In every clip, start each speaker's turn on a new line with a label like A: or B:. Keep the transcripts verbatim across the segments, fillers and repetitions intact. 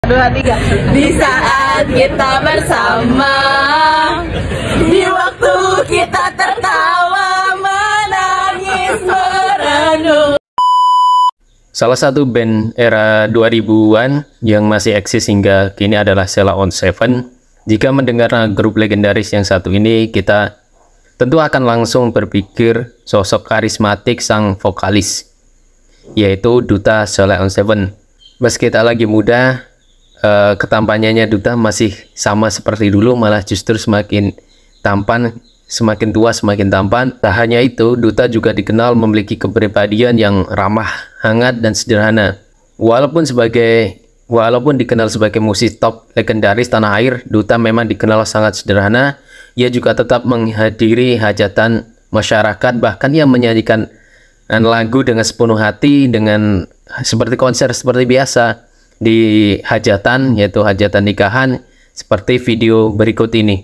A: Dua, tiga. Di saat kita bersama, di waktu kita tertawa, menangis, merenung.
B: Salah satu band era dua ribuan yang masih eksis hingga kini adalah Sheila on Seven. Jika mendengar grup legendaris yang satu ini, kita tentu akan langsung berpikir sosok karismatik sang vokalis, yaitu Duta Sheila on Seven. Meski tak lagi muda, uh, ketampanannya Duta masih sama seperti dulu, malah justru semakin tampan, semakin tua semakin tampan. Tak hanya itu, Duta juga dikenal memiliki kepribadian yang ramah, hangat, dan sederhana. Walaupun sebagai walaupun dikenal sebagai musisi top legendaris tanah air, Duta memang dikenal sangat sederhana. Ia juga tetap menghadiri hajatan masyarakat, bahkan ia menyanyikan lagu dengan sepenuh hati, dengan seperti konser seperti biasa di hajatan, yaitu hajatan nikahan, seperti video berikut ini.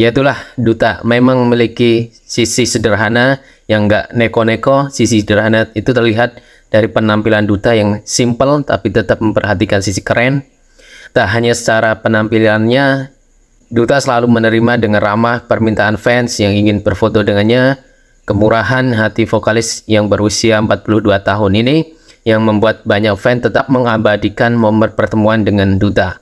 B: Ya itulah, Duta memang memiliki sisi sederhana yang nggak neko-neko. Sisi sederhana itu terlihat dari penampilan Duta yang simple tapi tetap memperhatikan sisi keren. Tak hanya secara penampilannya, Duta selalu menerima dengan ramah permintaan fans yang ingin berfoto dengannya. Kemurahan hati vokalis yang berusia empat puluh dua tahun ini yang membuat banyak fans tetap mengabadikan momen pertemuan dengan Duta.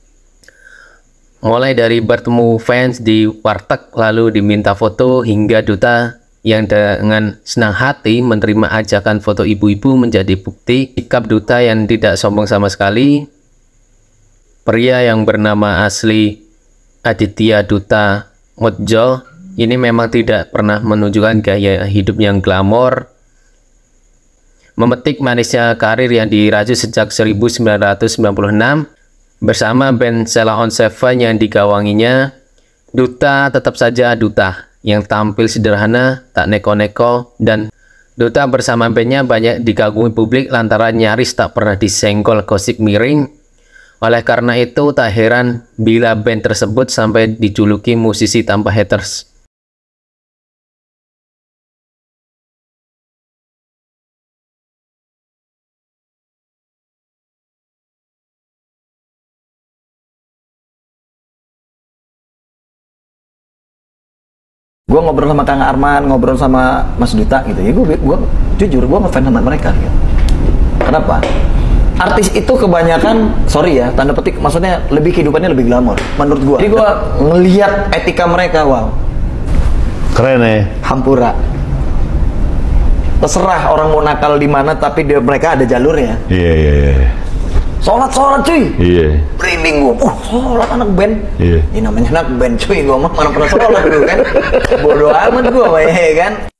B: Mulai dari bertemu fans di warteg lalu diminta foto, hingga Duta yang dengan senang hati menerima ajakan foto ibu-ibu menjadi bukti sikap Duta yang tidak sombong sama sekali. Pria yang bernama asli Aditya Duta Modjo ini memang tidak pernah menunjukkan gaya hidup yang glamor. Memetik manisnya karir yang dirajut sejak seribu sembilan ratus sembilan puluh enam bersama band Sheila on Seven yang digawanginya, Duta tetap saja Duta yang tampil sederhana, tak neko-neko, dan Duta bersama bandnya banyak dikagumi publik lantaran nyaris tak pernah disenggol gosip miring. Oleh karena itu tak heran bila band tersebut sampai dijuluki musisi tanpa haters.
C: Gue ngobrol sama Kang Arman, ngobrol sama Mas Duta gitu ya, gue gue jujur gue ngefans sama mereka gitu. Kenapa? Artis itu kebanyakan, sorry ya, tanda petik, maksudnya lebih kehidupannya lebih glamor menurut gue. Jadi gue ngelihat etika mereka, wow,
D: keren ya.
C: Hampura. Terserah orang mau nakal di mana, tapi dia, mereka ada jalurnya.
D: Iya iya iya.
C: Sholat sholat cuy.
D: Iya.
C: Branding gue, oh sholat anak band.
D: Iya.
C: Ini namanya anak band cuy, gue mah mana pernah sholat dulu kan. Bodoh amat gue, ya kan.